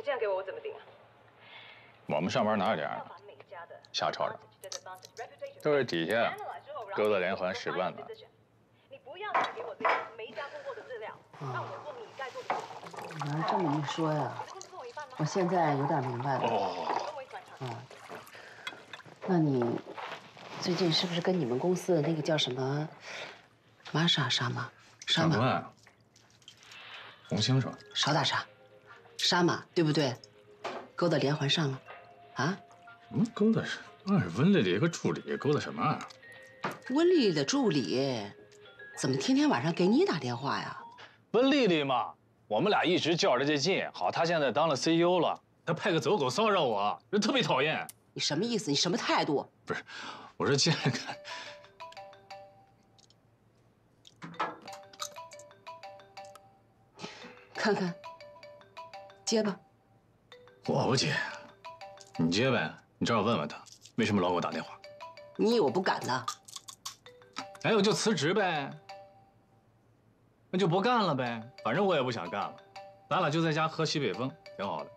这样给我，我怎么顶啊？ 我们上班哪有这样的？瞎吵吵，都是底下勾搭连环使惯的。 你不要再给我这个没加工过的资料，让我做你该做的事情。 你要这么一说呀，我现在有点明白了。 哦。 那你最近是不是跟你们公司的那个叫什么玛莎莎玛？ 长官，红星说少打岔，莎玛对不对？勾搭连环上了，啊？ 什么勾搭是？那是温丽丽一个助理，勾搭什么啊？ 温丽丽的助理，怎么天天晚上给你打电话呀？ 温丽丽嘛，我们俩一直较着这劲。好，她现在当了 CEO 了，她派个走狗骚扰我，就特别讨厌。 你什么意思？你什么态度？ 不是，我说接着看。 看看，接吧。 我不接，你接呗。你正好问问他，为什么老给我打电话？ 你有我不敢的。 哎，我就辞职呗，那就不干了呗。反正我也不想干了，咱俩就在家喝西北风，挺好的。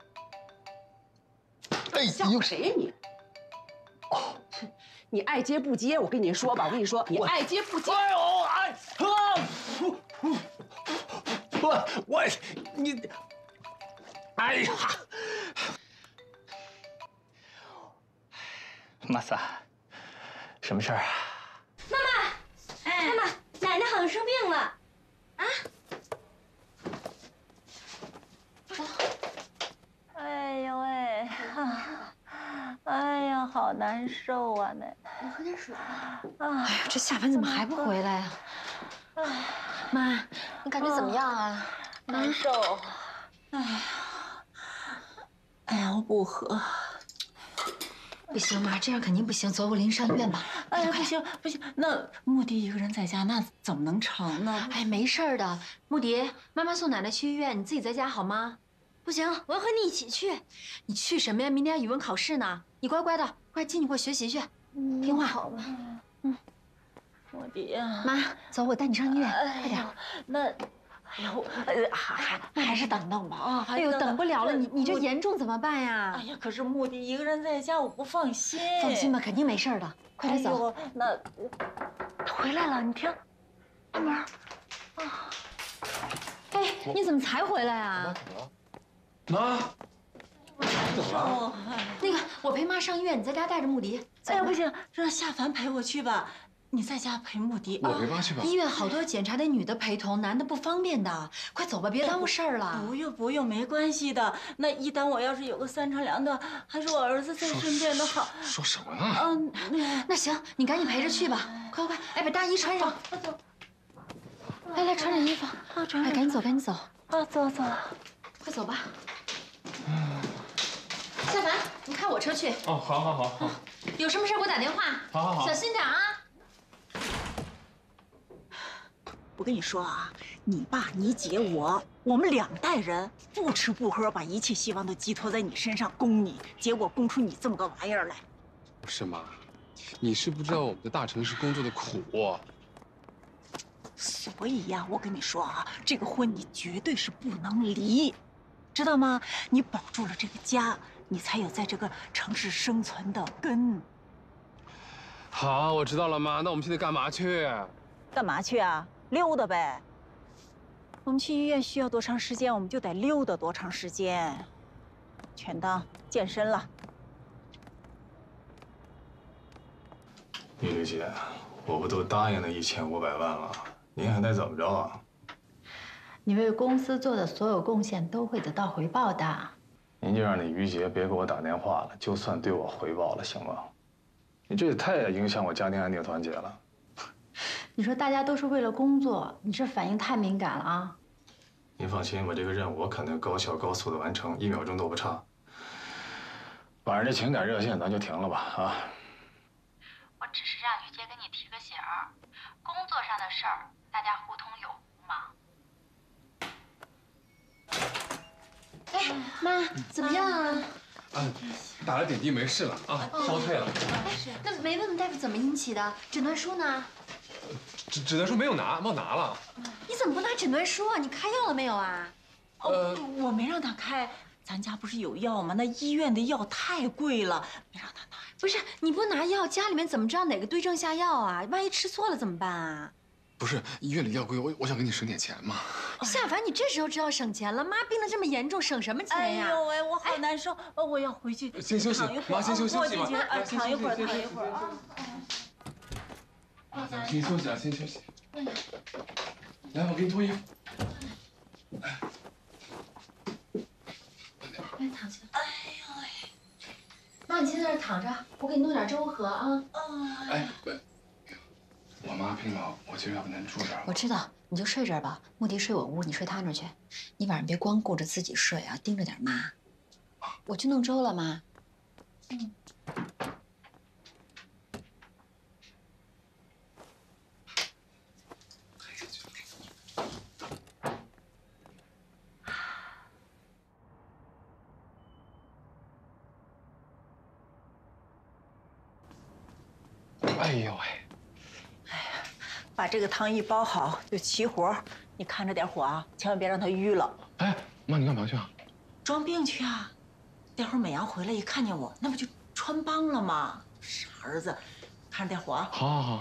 哎，吓唬谁呀你？哦，你爱接不接？我跟你说吧，我跟你说，你爱接不接？ 哎呦，哎，我你，哎呀，玛莎，什么事儿啊？ 妈妈，哎，妈妈，奶奶好像生病了，啊？ 哎呦喂，哎呀，好难受啊，奶奶。 你喝点水吧。 哎呀，这下班怎么还不回来呀？妈，你感觉怎么样啊？ 难受。哎呀，哎呀，我不喝。 不行，妈，这样肯定不行，走，我领你上医院吧。 哎呀，不行不行，那穆迪一个人在家，那怎么能成呢？ 哎，没事的，穆迪，妈妈送奶奶去医院，你自己在家好吗？不行，我要和你一起去。你去什么呀？明天语文考试呢，你乖乖的，快进去给我学习去，听话。好吧。 穆迪呀， 妈，走，我带你上医院，快点。 那。哎呦，还是等等吧啊！ 哎呦，等不了了，你这严重怎么办呀？ 哎呀，可是穆迪一个人在家，我不放心。 放心吧，肯定没事的。快点走。 那他回来了，你听，开门。啊！ 哎，你怎么才回来啊？ 妈，怎么了？ 那个，我陪妈上医院，你在家带着穆迪。 哎呀，不行，让夏凡陪我去吧。你在家陪穆迪， 我陪妈去吧。 医院好多检查得女的陪同，男的不方便的。快走吧，别耽误事儿了。 不用，没关系的。那一旦我要是有个三长两短，还是我儿子在身边的好。 说什么呢？ 那行，你赶紧陪着去吧。快，哎，把大衣穿上。 走。 来，穿上衣服。哎，赶紧走，赶紧走。 啊，走。 快走吧。夏凡，你开我车去。 哦，好。 有什么事给我打电话。 好。 小心点啊。 我跟你说啊，你爸、你姐、我们2代人不吃不喝，把一切希望都寄托在你身上供你，结果供出你这么个玩意儿来。 不是妈，你是不知道我们在大城市工作的苦。 所以呀，我跟你说啊，这个婚你绝对是不能离，知道吗？你保住了这个家，你才有在这个城市生存的根。 好，我知道了，妈。那我们现在干嘛去？ 干嘛去啊？溜达呗。我们去医院需要多长时间，我们就得溜达多长时间，全当健身了。 丽丽姐，我不都答应了1500万了，您还得怎么着啊？ 你为公司做的所有贡献都会得到回报的。 您就让那于杰别给我打电话了，就算对我回报了，行吗？你这也太影响我家庭安定团结了。 你说大家都是为了工作，你这反应太敏感了啊！ 您放心，我这个任务我肯定高效高速的完成，1秒钟都不差。晚上这情感热线咱就停了吧啊！ 我只是让于杰跟你提个醒儿，工作上的事儿大家互通有无嘛。哎，妈，怎么样啊？ 打了点滴，没事了啊，烧退了。 那没问问大夫怎么引起的？诊断书呢？ 诊断书没有拿，忘拿了。 你怎么不拿诊断书啊？你开药了没有啊？ 我没让他开， 咱家不是有药吗？那医院的药太贵了，别让他拿。 不是你不拿药，家里面怎么知道哪个对症下药啊？万一吃错了怎么办啊？ 不是医院里药贵，我想给你省点钱嘛。 夏凡，你这时候知道省钱了？妈病得这么严重，省什么钱呀？ 哎呦喂，我好难受，我要回去先休息，妈先休息吧。 躺一会儿，躺一会儿啊。 先休息啊，先休息。来，我给你脱衣服。 来躺下。哎呦喂，妈，你先在这躺着，我给你弄点粥喝啊。 哎，我妈病了，我今儿要不咱住这儿？ 我知道，你就睡这儿吧。穆迪睡我屋，你睡他那儿去。你晚上别光顾着自己睡啊，盯着点妈。我去弄粥了，妈。 哎呦喂！ 把这个汤一包好就齐活，你看着点火啊，千万别让它淤了。 哎，妈，你干嘛去啊？ 装病去啊！待会儿美阳回来一看见我，那不就穿帮了吗？傻儿子，看着点火啊！ 好，好，好。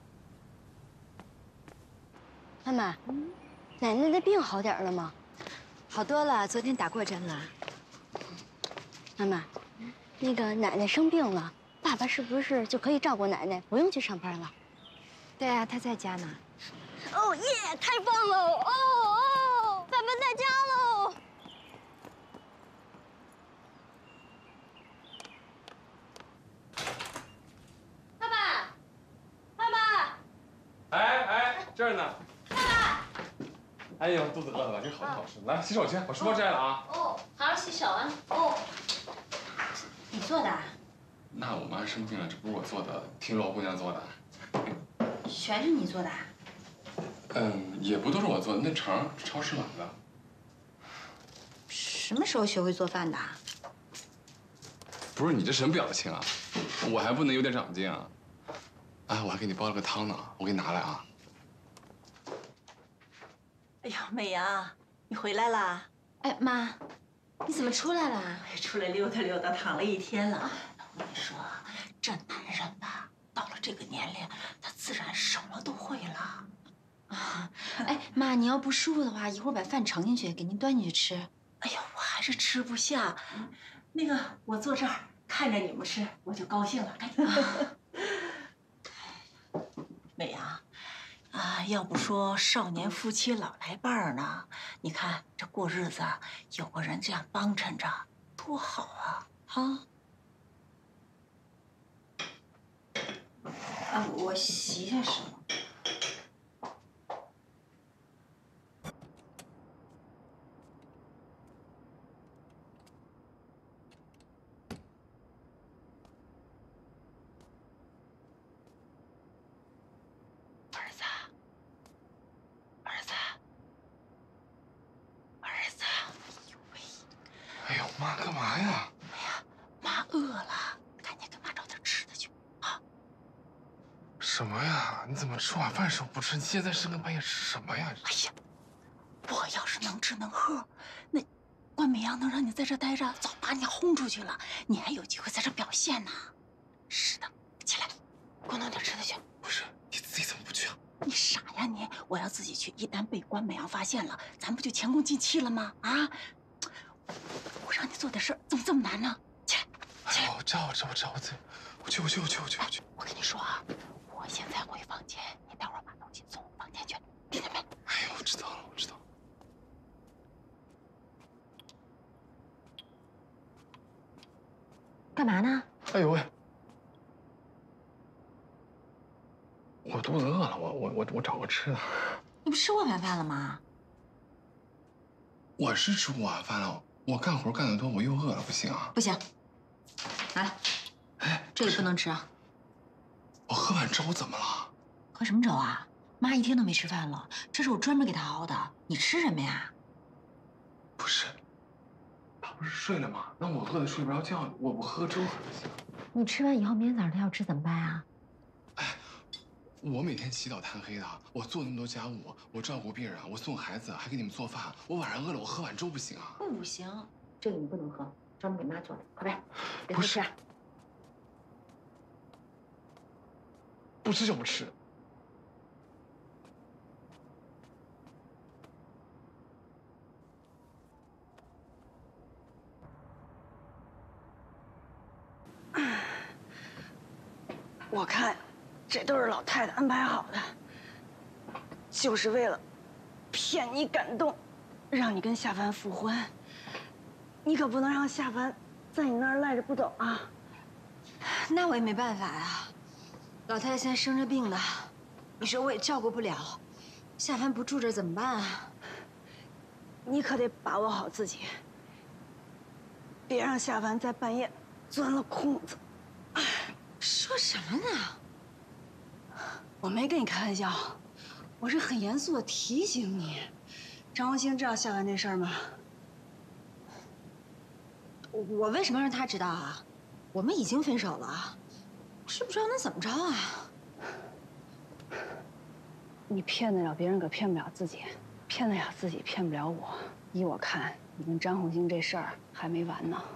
妈妈，奶奶的病好点了吗？ 好多了，昨天打过针了。 妈妈，那个奶奶生病了，爸爸是不是就可以照顾奶奶，不用去上班了？ 对啊，他在家呢。 哦耶，太棒了！哦，爸爸在家喽！爸爸，爸爸， 哎，这儿呢。爸爸。哎呦，肚子饿了吧？这好好吃。来，洗手去，把书包摘了啊。 哦，好好洗手啊。哦，你做的啊？ 那我妈生病了，这不是我做的，听罗姑娘做的。 全是你做的啊？ 也不都是我做的，那肠是超市买的。 什么时候学会做饭的？ 不是你这什么表情啊？我还不能有点长进啊？哎，我还给你煲了个汤呢，我给你拿来啊。 哎呀，美阳，你回来啦？ 哎，妈，你怎么出来了？ 出来溜达溜达，躺了一天了。我跟你说，这男人吧，到了这个年龄，他自然什么都会了。 啊，哎，妈，你要不舒服的话，一会儿把饭盛进去，给您端进去吃。 哎呀，我还是吃不下。那个，我坐这儿看着你们吃，我就高兴了。赶紧。美阳，啊，要不说少年夫妻老来伴儿呢？你看这过日子，有个人这样帮衬着，多好啊！啊。 啊，我洗一下手。 哎呦，妈，干嘛呀？ 哎呀，妈饿了，赶紧给妈找点吃的去啊！ 什么呀？你怎么吃晚饭时候不吃？你现在深更半夜吃什么呀？ 哎呀，我要是能吃能喝，那关美阳能让你在这待着，早把你轰出去了。你还有机会在这表现呢。是的，起来，给我弄点吃的去。 不是，你自己怎么不去啊？ 你傻呀你！我要自己去，一旦被关美阳发现了，咱不就前功尽弃了吗？啊！我让你做点事儿，怎么这么难呢？起来，起来！ 哎呦，我知道，我去。 我跟你说啊，我现在回房间，你待会儿把东西送我房间去，听见没？ 哎呦，我知道了。 干嘛呢？ 哎呦喂，我肚子饿了，我找个吃的。 你不吃过晚饭了吗？ 我是吃过晚饭了，我干活干得多，我又饿了，不行啊。 不行，拿来。 哎， 这个不能吃啊。 我喝碗粥怎么了？ 喝什么粥啊？妈一天都没吃饭了，这是我专门给她熬的。你吃什么呀？ 不是，他不是睡了吗？那我饿得睡不着觉，我喝粥还不行？ 你吃完以后，明天早上她要吃怎么办啊？ 哎，我每天起早贪黑的，我做那么多家务，我照顾病人，我送孩子，还给你们做饭。我晚上饿了，我喝碗粥不行啊？ 不行， 这个你不能喝，专门给妈做的，快点，别不是偷吃啊。 不吃就不吃。 我看，这都是老太太安排好的，就是为了骗你感动，让你跟夏凡复婚。你可不能让夏凡在你那儿赖着不走啊！ 那我也没办法呀，老太太现在生着病呢，你说我也照顾不了，夏凡不住这儿怎么办啊？ 你可得把握好自己，别让夏凡在半夜钻了空子。 说什么呢？ 我没跟你开玩笑，我是很严肃的提醒你。张红星知道夏凡这事儿吗？ 我为什么让他知道啊？我们已经分手了，知不知道能怎么着啊？ 你骗得了别人，可骗不了自己；骗得了自己，骗不了我。依我看，你跟张红星这事儿还没完呢。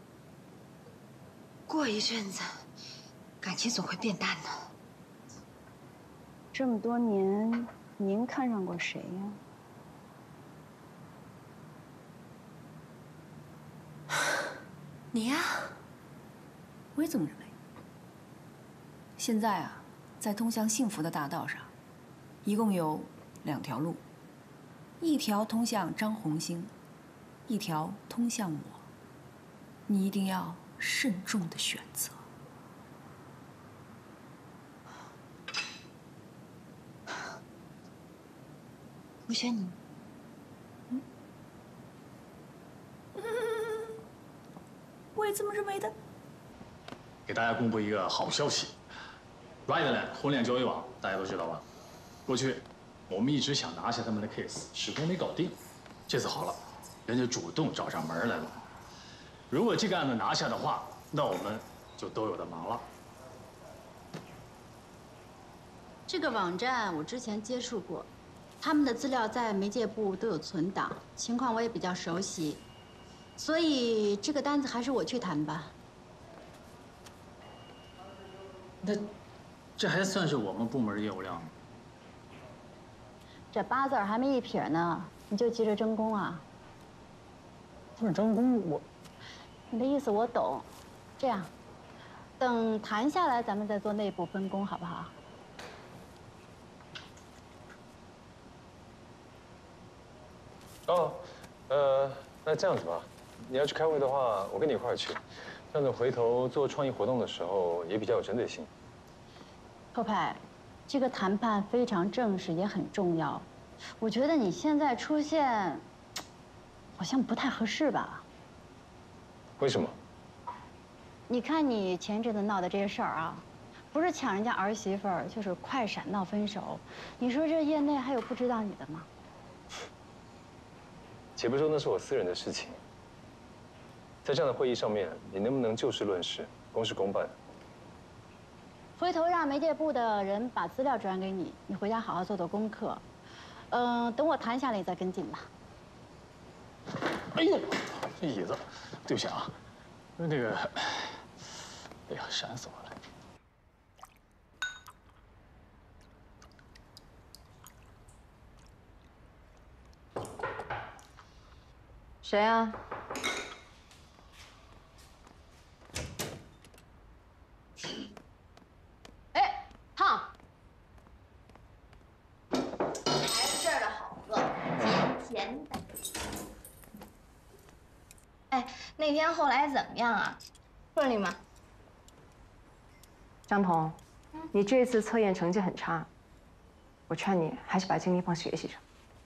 过一阵子，感情总会变淡的。 这么多年，您看上过谁呀？ 你呀， 我也这么认为。现在啊，在通向幸福的大道上，一共有2条路，一条通向张红星，一条通向我。你一定要慎重的选择。 我选你。 我也这么认为的。 给大家公布一个好消息 ，Riderland 婚恋交易网大家都知道吧？过去我们一直想拿下他们的 case， 始终没搞定。这次好了，人家主动找上门来了。如果这个案子拿下的话，那我们就都有的忙了。 这个网站我之前接触过，他们的资料在媒介部都有存档，情况我也比较熟悉，所以这个单子还是我去谈吧。 那这还算是我们部门业务量吗？ 这8字还没一撇呢，你就急着争功啊？ 不是争功， 你的意思我懂。这样，等谈下来，咱们再做内部分工，好不好？ 哦，那这样子吧，你要去开会的话，我跟你一块儿去，这样子回头做创意活动的时候也比较有针对性。 后派，这个谈判非常正式，也很重要。我觉得你现在出现，好像不太合适吧？ 为什么？ 你看你前阵子闹的这些事儿啊，不是抢人家儿媳妇儿，就是快闪闹分手。你说这业内还有不知道你的吗？ 且不说那是我私人的事情，在这样的会议上面，你能不能就事论事，公事公办？ 回头让媒介部的人把资料转给你，你回家好好做做功课。等我谈下来，你再跟进吧。 哎呦，这椅子，对不起啊，那个，哎呀，闪死我了。 谁啊？ 哎，烫！孩子这儿的好喝，甜甜的。 哎，那天后来怎么样啊？顺利吗？ 张彤，你这次测验成绩很差，我劝你还是把精力放学习上。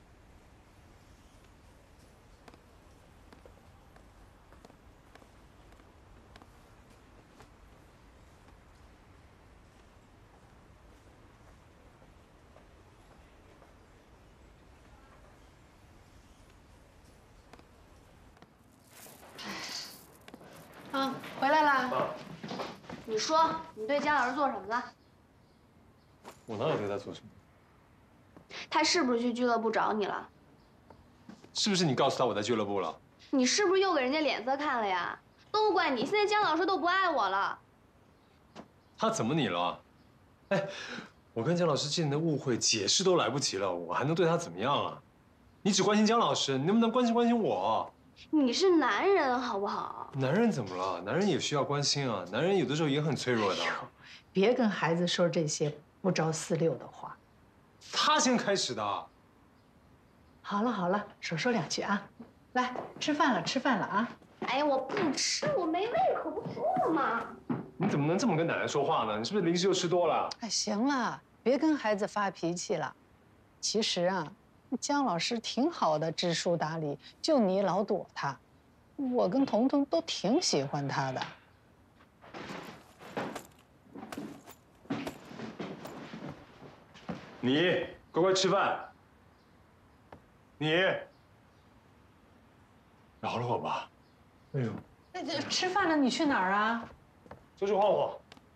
回来啦。你说，你对姜老师做什么了？ 我哪有对他做什么？ 他是不是去俱乐部找你了？ 是不是你告诉他我在俱乐部了？ 你是不是又给人家脸色看了呀？都怪你，现在姜老师都不爱我了。 他怎么你了？哎，我跟姜老师之间的误会解释都来不及了，我还能对他怎么样啊？你只关心姜老师，你能不能关心我？ 你是男人好不好？ 男人怎么了？男人也需要关心啊，男人有的时候也很脆弱的。 别跟孩子说这些不着四六的话。 他先开始的。 好了好了，少说两句啊。来，吃饭了啊。 哎呀，我不吃，我没胃口，不说了吗？ 你怎么能这么跟奶奶说话呢？你是不是零食又吃多了？ 哎，行了，别跟孩子发脾气了。其实啊，姜老师挺好的，知书达理，就你老躲他。我跟彤彤都挺喜欢他的。 你乖乖吃饭。你饶了我吧。哎呦， 那吃饭了，你去哪儿啊？ 出去晃晃。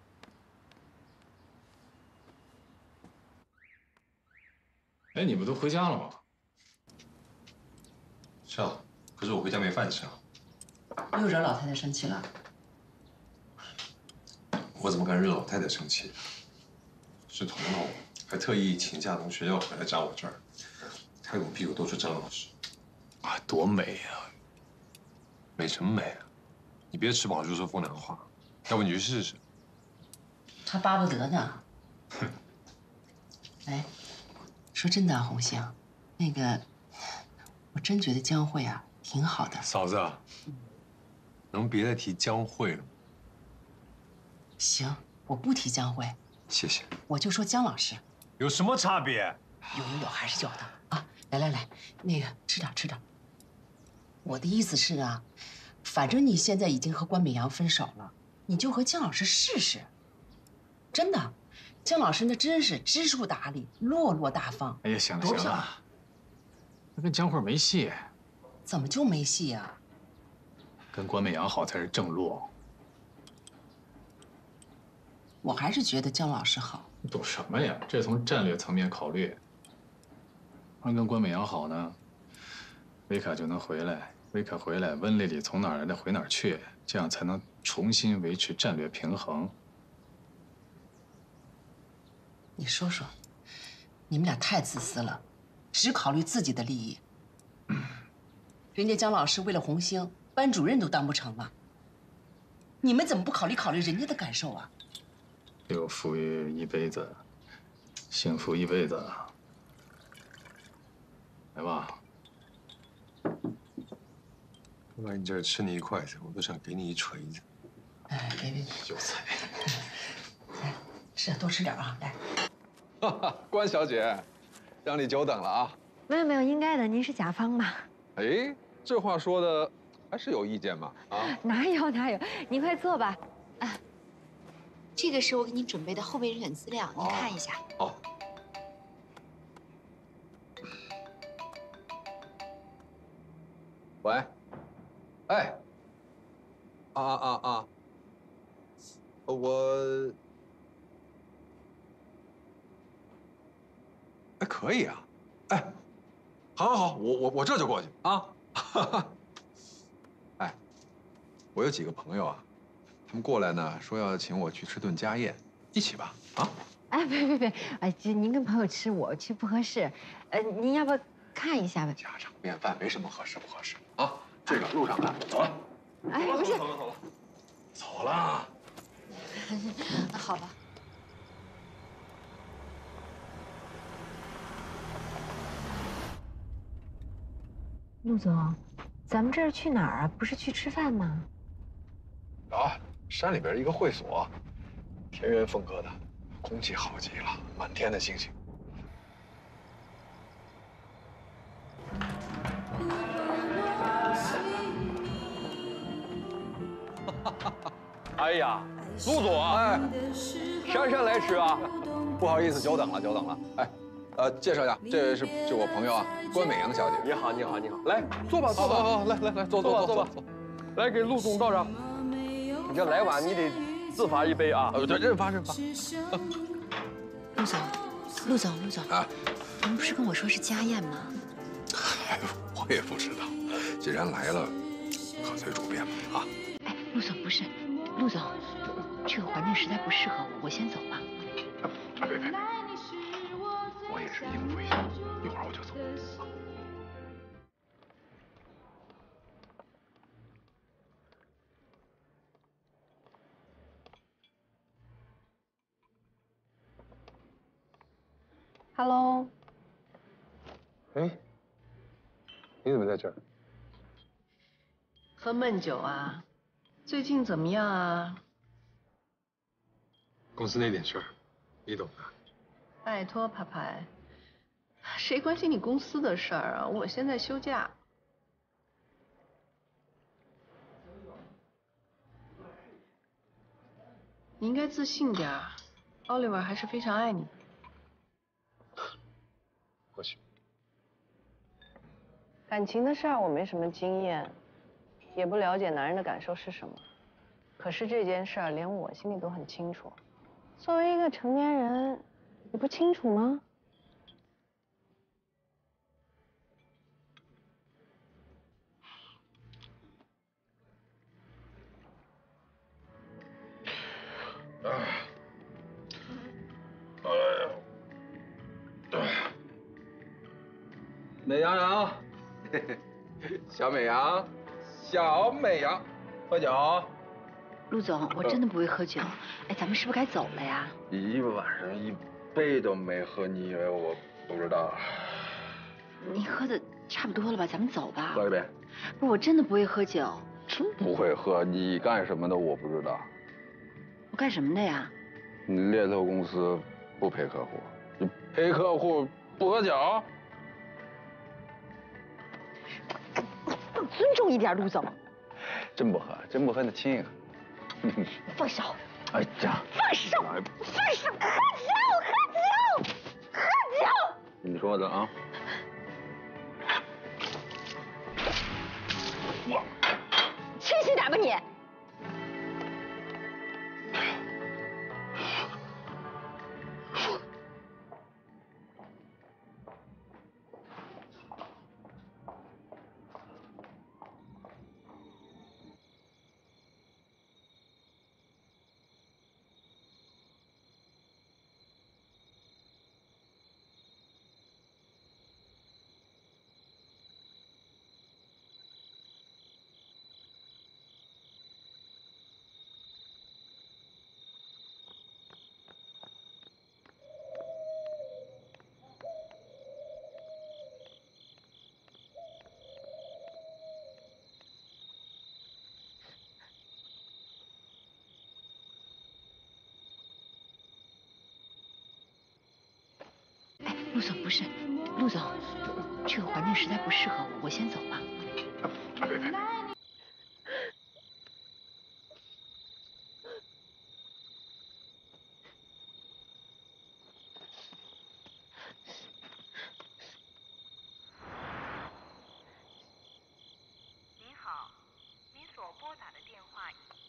哎，你们都回家了吗？ 是啊，可是我回家没饭吃啊。 又惹老太太生气了？ 我怎么敢惹老太太生气？是彤彤还特意请假从学校回来扎我这儿，拍我屁股都是张老师。 啊，多美呀！ 美什么美啊？你别吃饱就说风凉话，要不你去试试。 他巴不得呢。哎，说真的啊，红杏，那个，我真觉得江慧啊挺好的。 嫂子，能别再提江慧了吗？ 行，我不提江慧。 谢谢。 我就说姜老师。 有什么差别？ 有，还是有的啊！来，那个吃点。我的意思是啊，反正你现在已经和关美阳分手了，你就和姜老师试试。真的，姜老师那真是知书达理，落落大方。 哎呀，行了，那跟江慧没戏。 怎么就没戏呀？ 跟关美阳好才是正落。 我还是觉得姜老师好。 你懂什么呀？这从战略层面考虑。要跟关美阳好呢，维卡就能回来。维卡回来，温丽丽从哪儿来的回哪儿去，这样才能重新维持战略平衡。 你说说，你们俩太自私了，只考虑自己的利益。人家姜老师为了红星，班主任都当不成了，你们怎么不考虑人家的感受啊？ 有富裕一辈子，幸福一辈子。来吧。 我来你这儿吃你一筷子，我都想给你一锤子。 哎，别， 有才。 来，是多吃点啊，来。 哈哈，关小姐，让你久等了啊。 没有，应该的，您是甲方吧？ 哎，这话说的还是有意见嘛？啊？ 哪有，您快坐吧。 啊，这个是我给您准备的后备人选资料，您看一下。 好。喂，哎，我，哎，可以啊，哎，好，我这就过去啊。哎，我有几个朋友啊，他们过来呢，说要请我去吃顿家宴，一起吧，啊？ 哎，别，哎，您跟朋友吃，我去不合适。您要不要看一下吧？ 家常便饭，没什么合适不合适啊。这个路上看，走了。 哎，不是， 走了。 好吧。 陆总，咱们这是去哪儿啊？不是去吃饭吗？ 啊，山里边一个会所，田园风格的，空气好极了，满天的星星。 哎呀，陆总啊，哎，姗姗来迟啊， 不好意思，久等了。哎，介绍一下，这位是我朋友啊，关美阳小姐。 你好，来坐吧， 好，来，坐吧。 来给陆总倒上。你这来晚，你得自罚一杯啊。 对，认罚。 陆总啊，您不是跟我说是家宴吗？ 哎，我也不知道，既然来了， 好随主便吧啊。 哎，陆总不是，陆总，这个环境实在不适合我先走吧。 别，我也是应付一下，一会儿我就走。 Hello。 哎，你怎么在这儿？ 喝闷酒啊？最近怎么样啊？ 公司那点事儿，你懂的。 拜托，牌牌，谁关心你公司的事儿啊？我现在休假。你应该自信点儿，Oliver还是非常爱你。 或许。 感情的事儿我没什么经验，也不了解男人的感受是什么。可是这件事儿连我心里都很清楚。作为一个成年人，你不清楚吗？ 美羊羊，小美羊，小美羊，喝酒。 陆总，我真的不会喝酒。哎，咱们是不是该走了呀？ 一晚上一杯都没喝，你以为我不知道？ 你喝的差不多了吧？咱们走吧。 喝一杯。 不是，我真的不会喝酒。 真不会喝？你干什么的我不知道。 我干什么的呀？ 你猎头公司不陪客户，你陪客户不喝酒？ 尊重一点，陆总。 真不喝，真不喝那亲啊！ 放手！ 哎呀！ 放手！放手！喝酒！喝酒！ 你说的啊！ 清醒点吧你！陆总不是，陆总，这个环境实在不适合我先走吧。 别。 您好，您所拨打的电话。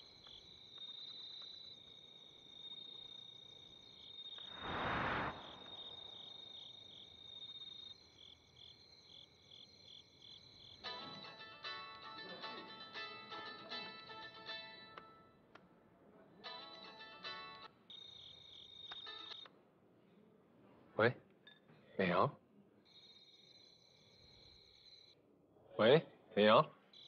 喂，美阳。喂，美阳。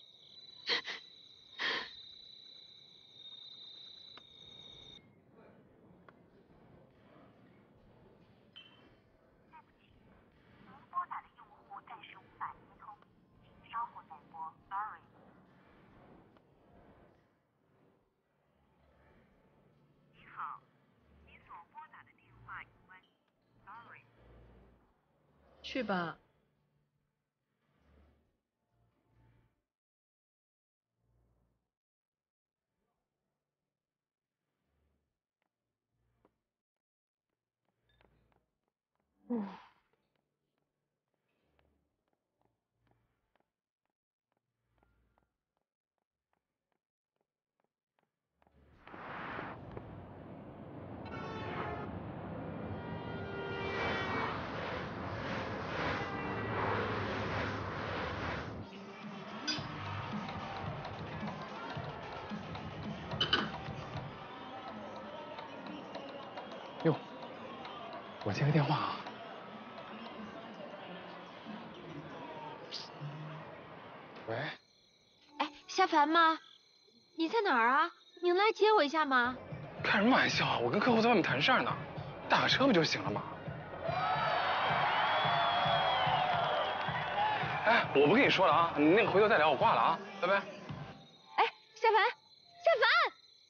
去吧。 我接个电话啊。喂。 哎，夏凡吗？你在哪儿啊？你能来接我一下吗？ 开什么玩笑啊！我跟客户在外面谈事儿呢，打个车不就行了吗？哎，我不跟你说了啊，你那个回头再聊，我挂了啊，拜拜。 哎，夏凡，夏凡。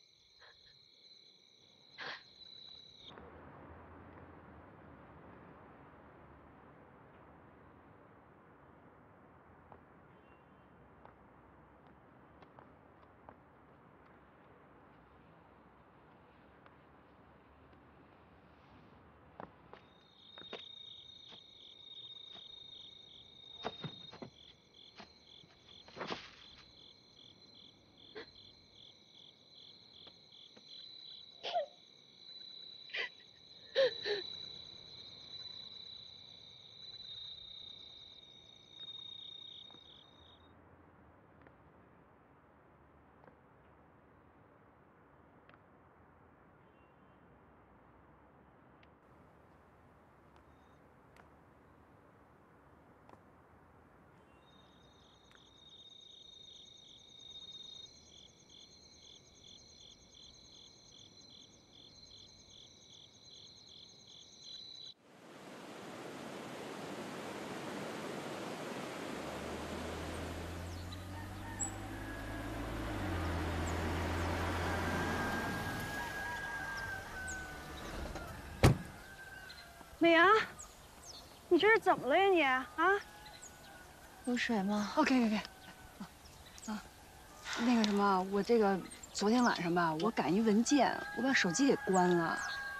美阳，你这是怎么了呀你？啊？ 有水吗？ 哦，给。啊，那个什么，我这个昨天晚上吧，我赶一文件，我把手机给关了。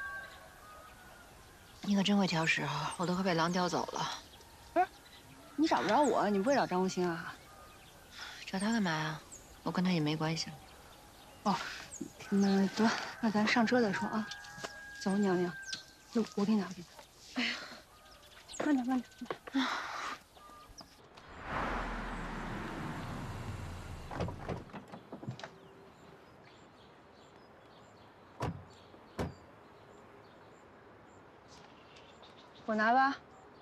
你可真会挑时候，我都快被狼叼走了。 不是，你找不着我，你不会找张红星啊？ 找他干嘛呀？我跟他也没关系。 哦，那得，那咱上车再说啊。走，娘娘，那我给你拿，哎呀，慢点。我拿吧。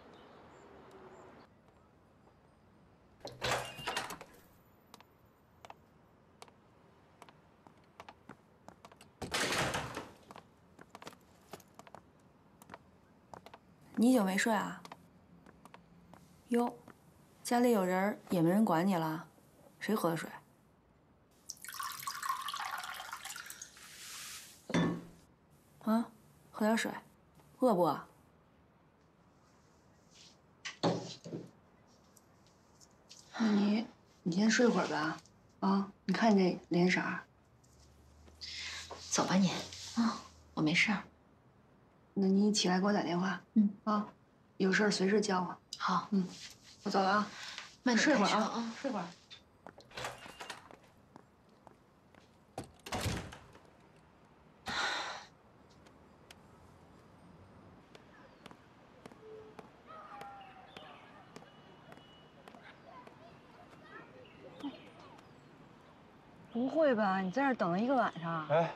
你一宿没睡啊？哟，家里有人也没人管你了？谁喝的水？啊，喝点水，饿不饿？ 那你先睡会儿吧。啊，你看这脸色。 走吧你，啊，我没事儿。 那你起来给我打电话。啊，有事儿随时叫我。 好。 我走了啊。 慢点睡会儿开车啊，睡会儿。不会吧？你在这儿等了一个晚上？ 哎。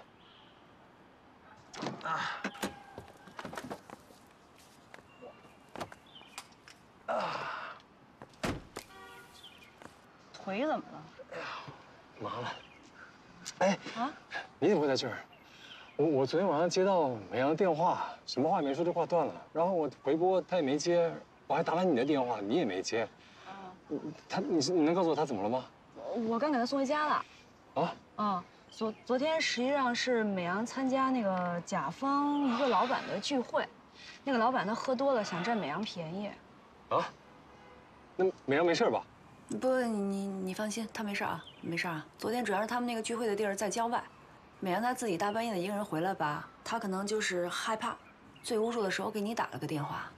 腿怎么了？ 麻了。哎， 啊？ 你怎么会在这儿？我昨天晚上接到美阳的电话，什么话也没说就挂断了。然后我回拨他也没接，我还打完你的电话，你也没接。你能告诉我他怎么了吗？ 我刚给他送回家了。 啊？ 啊，昨天实际上是美阳参加那个甲方一个老板的聚会，那个老板他喝多了想占美阳便宜。 啊？那美阳没事吧？ 不，你放心，他没事啊，没事啊。昨天主要是他们那个聚会的地儿在郊外，美阳他自己大半夜的一个人回来吧，他可能就是害怕，醉巫术的时候给你打了个电话。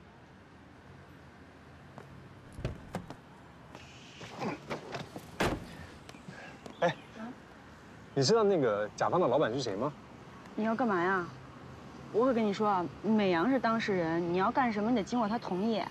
哎，你知道那个甲方的老板是谁吗？ 你要干嘛呀？我可跟你说啊，美阳是当事人，你要干什么你得经过他同意。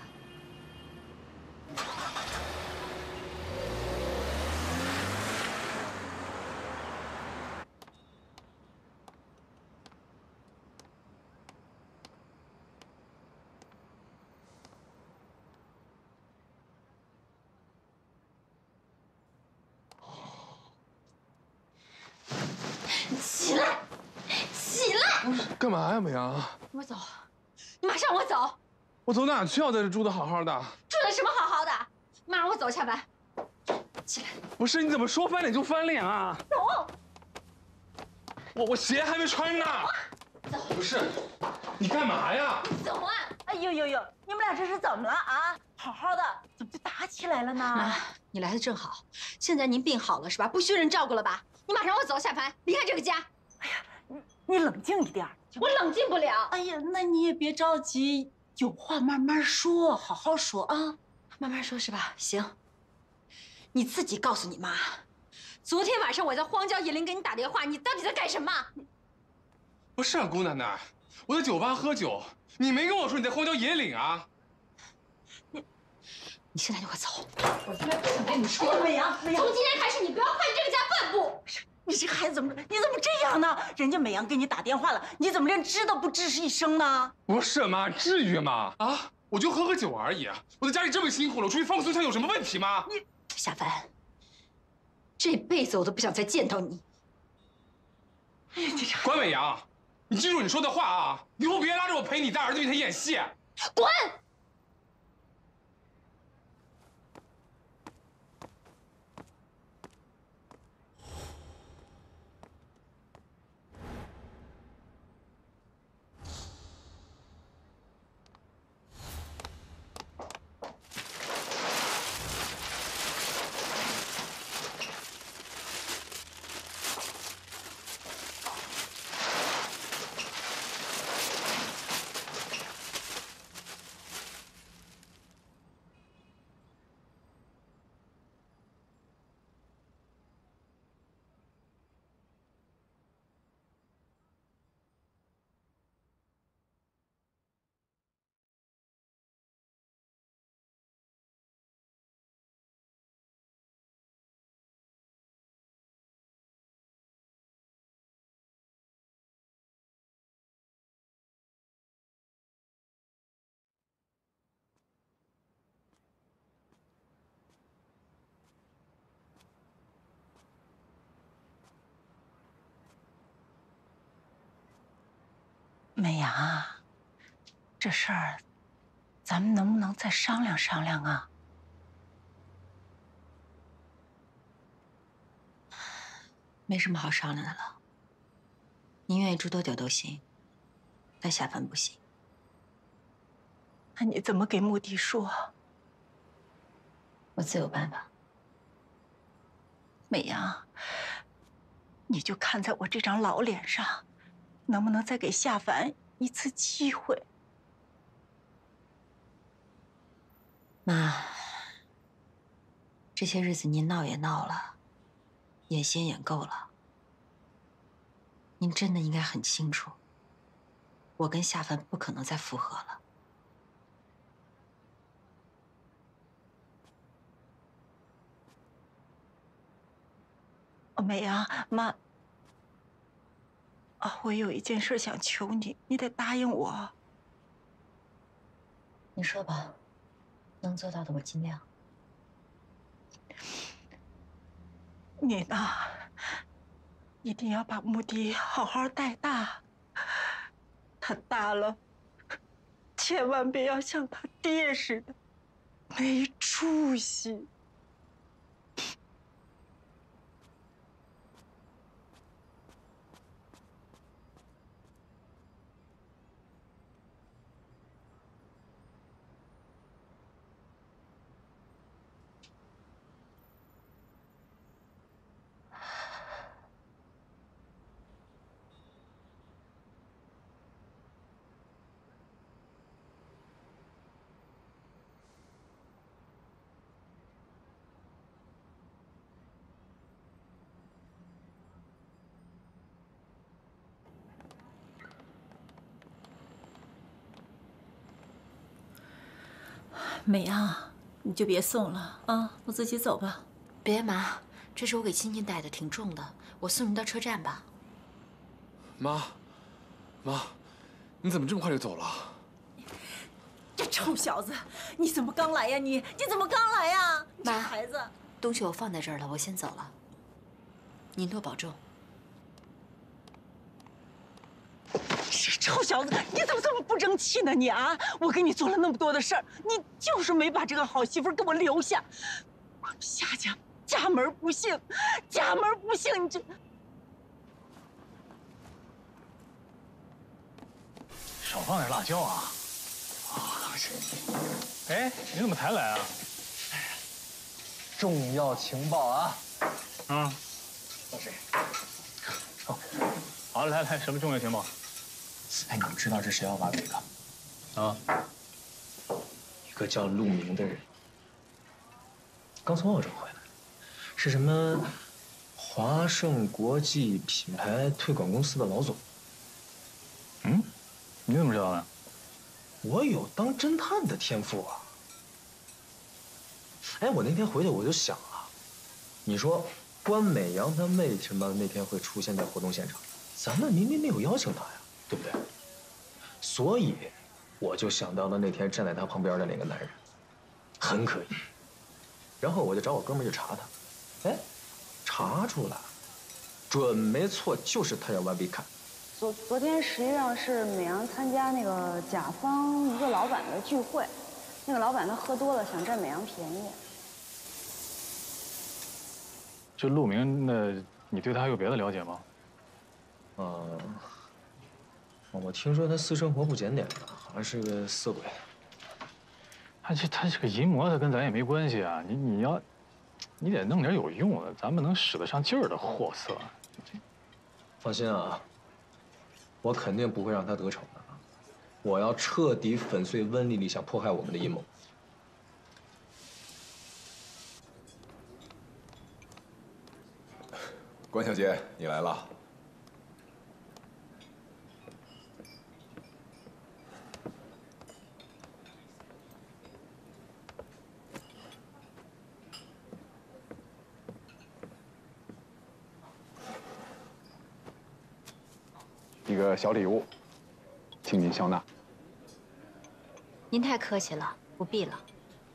干嘛呀，美阳？ 我走，你马上让我走。 我走哪去啊？在这住的好好的。 住的什么好好的？妈让我走，下班。起来。 不是，你怎么说翻脸就翻脸啊？ 走。 我鞋还没穿呢。 走。 不是，你干嘛呀？ 走啊！ 哎呦呦呦，你们俩这是怎么了啊？好好的，怎么就打起来了呢？ 妈，你来的正好。现在您病好了是吧？不需人照顾了吧？你马上让我走，下凡，离开这个家。 哎呀，你冷静一点。 我冷静不了。 哎呀，那你也别着急，有话慢慢说，好好说啊。 慢慢说是吧？行。你自己告诉你妈，昨天晚上我在荒郊野岭给你打电话，你到底在干什么？ 不是啊，姑奶奶，我在酒吧喝酒，你没跟我说你在荒郊野岭啊？ 你现在就快走！我现在不想跟你说了。 美阳，美阳， 从今天开始你不要踏进这个家半步。 你这孩子怎么这样呢？人家美阳给你打电话了，你怎么连吱都不吱一声呢？ 不是妈，至于吗？啊，我就喝酒而已，我在家里这么辛苦了，我出去放松一下有什么问题吗？ 你夏凡，这辈子我都不想再见到你。 哎呀，这关美阳，你记住你说的话啊！以后别拉着我陪你在儿子面前演戏。 滚！ 美阳啊，这事儿，咱们能不能再商量商量啊？ 没什么好商量的了。您愿意住多久都行，但夏凡不行。 那你怎么给穆迪说？ 我自有办法。 美阳，你就看在我这张老脸上。能不能再给夏凡一次机会？ 妈，这些日子您闹也闹了，演戏也演够了。您真的应该很清楚，我跟夏凡不可能再复合了。 哦，美阳，妈。我有一件事想求你，你得答应我。 你说吧，能做到的我尽量。 你呢，一定要把穆迪好好带大。他大了，千万别要像他爹似的，没出息。美阳，你就别送了啊，我自己走吧。 别妈，这是我给青青带的，挺重的，我送您到车站吧。 妈，你怎么这么快就走了？ 这臭小子，你怎么刚来呀？你怎么刚来呀？ 妈， 孩子， 东西我放在这儿了，我先走了。您多保重。 这臭小子，你怎么这么不争气呢你啊！我给你做了那么多的事儿，你就是没把这个好媳妇给我留下。夏家家门不幸，家门不幸，你这。 少放点辣椒啊！哎，你怎么才来啊？ 重要情报啊！ 嗯，找谁？哦，好，来，什么重要情报？ 哎，你们知道这谁要挖维克？啊，一个叫陆明的人，刚从澳洲回来，是什么华盛国际品牌推广公司的老总。 嗯，你怎么知道的？ 我有当侦探的天赋啊！哎，我那天回去我就想啊，你说关美阳他为什么那天会出现在活动现场？咱们明明没有邀请他呀，对不对？所以我就想到了那天站在他旁边的那个男人，很可疑。然后我就找我哥们去查他，哎，查出来，准没错，就是他要挖维卡。 昨天实际上是美阳参加那个甲方一个老板的聚会，那个老板他喝多了，想占美阳便宜。 这陆明，那你对他还有别的了解吗？ 我听说他私生活不检点的，好像是个色鬼。 他这个淫魔，他跟咱也没关系啊。你得弄点有用的，咱们能使得上劲儿的货色。 放心啊。我肯定不会让他得逞的，我要彻底粉碎温丽丽想迫害我们的阴谋。 关小姐，你来了。 一个小礼物，请您笑纳。 您太客气了，不必了。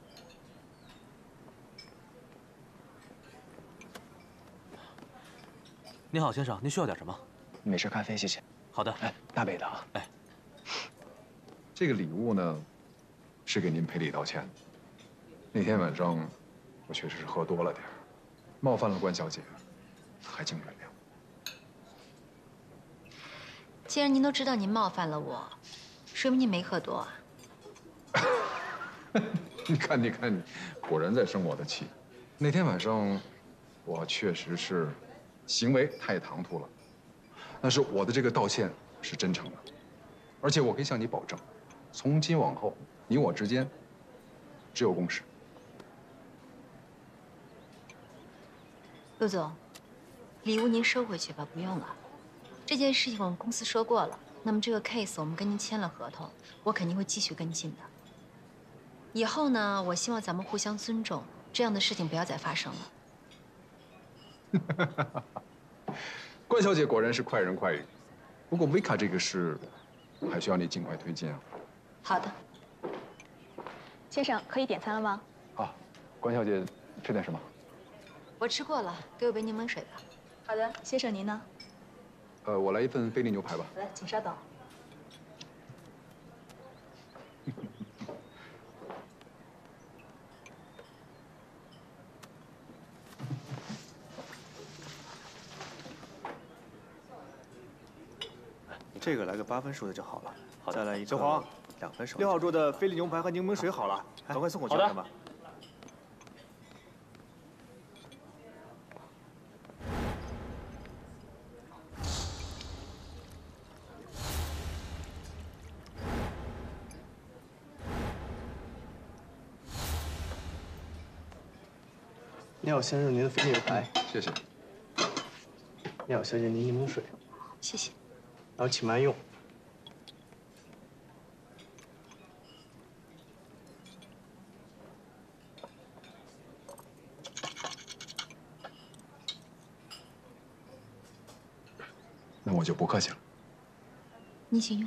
您好，先生，您需要点什么？ 美式咖啡，谢谢。 好的， 哎，大杯的啊。 哎， 这个礼物呢，是给您赔礼道歉。那天晚上，我确实是喝多了点儿，冒犯了关小姐，还请原谅。 既然您都知道您冒犯了我，说明您没喝多啊。 你看，你，果然在生我的气。那天晚上，我确实是行为太唐突了，但是我的这个道歉是真诚的，而且我可以向你保证，从今往后，你我之间只有共识。 陆总，礼物您收回去吧，不用了。这件事情我们公司说过了，那么这个 case 我们跟您签了合同，我肯定会继续跟进的。以后呢，我希望咱们互相尊重，这样的事情不要再发生了。 关小姐果然是快人快语，不过维卡这个事，还需要你尽快推进啊。 好的。 先生，可以点餐了吗？ 啊，关小姐吃点什么？ 我吃过了，给我杯柠檬水吧。 好的，先生您呢？ 我来一份菲力牛排吧。 好的，请稍等。 这个来个8分熟的就好了。 好的， 再来一个。 小黄 2分熟。6号桌的菲力牛排和柠檬水好了，赶快送过去吧。吧。 你好，先生，您的菲力牛排。 谢谢。 你好，小姐，您柠檬水。 谢谢。 然后请慢用。 那我就不客气了。 你请用。